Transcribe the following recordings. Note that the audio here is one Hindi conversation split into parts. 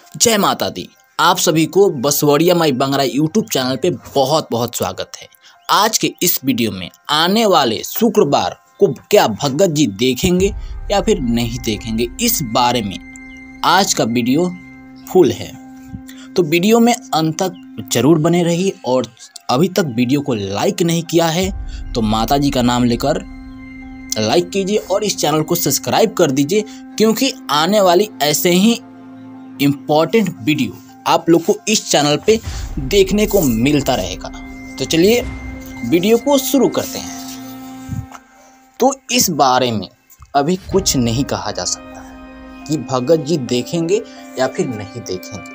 जय माता दी। आप सभी को बसवड़िया माई बंगरा यूट्यूब चैनल पे बहुत बहुत स्वागत है। आज के इस वीडियो में आने वाले शुक्रवार को क्या भगत जी देखेंगे या फिर नहीं देखेंगे, इस बारे में आज का वीडियो फुल है। तो वीडियो में अंत तक जरूर बने रहिए और अभी तक वीडियो को लाइक नहीं किया है तो माता जी का नाम लेकर लाइक कीजिए और इस चैनल को सब्सक्राइब कर दीजिए, क्योंकि आने वाली ऐसे ही इम्पॉर्टेंट वीडियो आप लोग को इस चैनल पे देखने को मिलता रहेगा। तो चलिए वीडियो को शुरू करते हैं। तो इस बारे में अभी कुछ नहीं कहा जा सकता है कि भगत जी देखेंगे या फिर नहीं देखेंगे।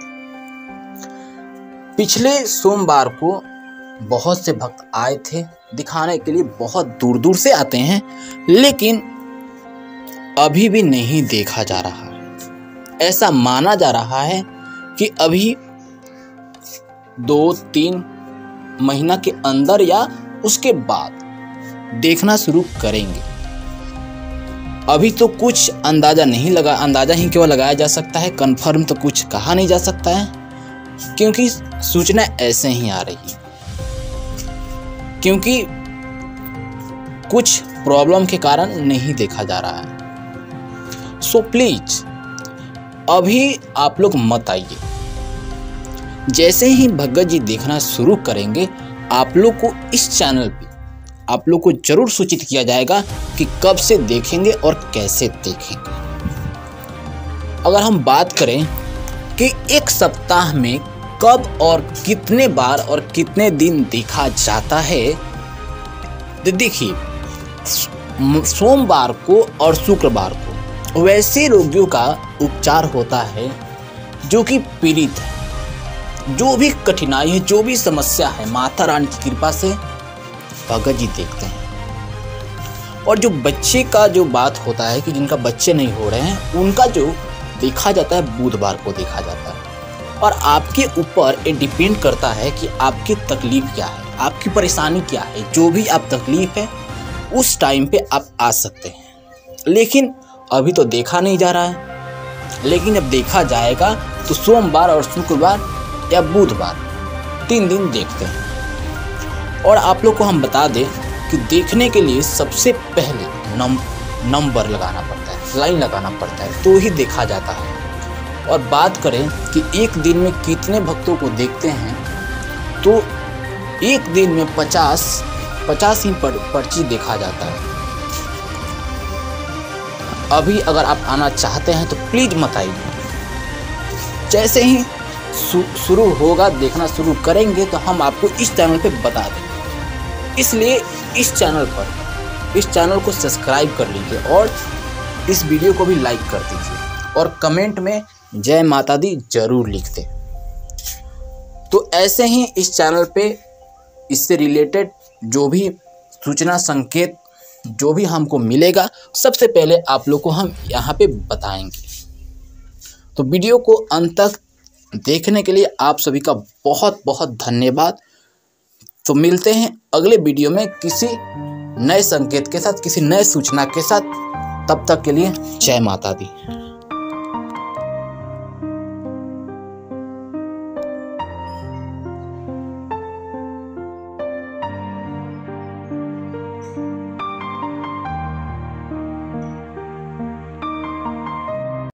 पिछले सोमवार को बहुत से भक्त आए थे दिखाने के लिए, बहुत दूर दूर से आते हैं, लेकिन अभी भी नहीं देखा जा रहा है। ऐसा माना जा रहा है कि अभी 2-3 महीना के अंदर या उसके बाद देखना शुरू करेंगे। अभी तो कुछ अंदाजा नहीं लगा, अंदाजा ही केवल लगाया जा सकता है, कंफर्म तो कुछ कहा नहीं जा सकता है, क्योंकि सूचना ऐसे ही आ रही है। क्योंकि कुछ प्रॉब्लम के कारण नहीं देखा जा रहा है। सो प्लीज अभी आप लोग मत आइए। जैसे ही भगत जी देखना शुरू करेंगे आप लोग को इस चैनल पे आप लोग को जरूर सूचित किया जाएगा कि कब से देखेंगे और कैसे देखेंगे। अगर हम बात करें कि एक सप्ताह में कब और कितने बार और कितने दिन देखा जाता है, तो देखिए सोमवार को और शुक्रवार को वैसे रोगियों का उपचार होता है जो कि पीड़ित है, जो भी कठिनाई है, जो भी समस्या है, माता रानी की कृपा से भगत जी देखते हैं। और जो बच्चे का जो बात होता है कि जिनका बच्चे नहीं हो रहे हैं, उनका जो देखा जाता है बुधवार को देखा जाता है। और आपके ऊपर ये डिपेंड करता है कि आपकी तकलीफ क्या है, आपकी परेशानी क्या है। जो भी आप तकलीफ है उस टाइम पे आप आ सकते हैं, लेकिन अभी तो देखा नहीं जा रहा है। लेकिन जब देखा जाएगा तो सोमवार और शुक्रवार या बुधवार 3 दिन देखते हैं। और आप लोग को हम बता दें कि देखने के लिए सबसे पहले नंबर लगाना पड़ता है, लाइन लगाना पड़ता है, तो ही देखा जाता है। और बात करें कि एक दिन में कितने भक्तों को देखते हैं, तो एक दिन में 50 ही पर्ची देखा जाता है। अभी अगर आप आना चाहते हैं तो प्लीज मत आइए। जैसे ही शुरू होगा, देखना शुरू करेंगे तो हम आपको इस चैनल पे बता देंगे। इसलिए इस चैनल को सब्सक्राइब कर लीजिए और इस वीडियो को भी लाइक कर दीजिए और कमेंट में जय माता दी जरूर लिख दें। तो ऐसे ही इस चैनल पे इससे रिलेटेड जो भी सूचना संकेत जो भी हमको मिलेगा, सबसे पहले आप लोग को हम यहाँ पे बताएंगे। तो वीडियो को अंत तक देखने के लिए आप सभी का बहुत बहुत धन्यवाद। तो मिलते हैं अगले वीडियो में किसी नए संकेत के साथ, किसी नए सूचना के साथ। तब तक के लिए जय माता दी।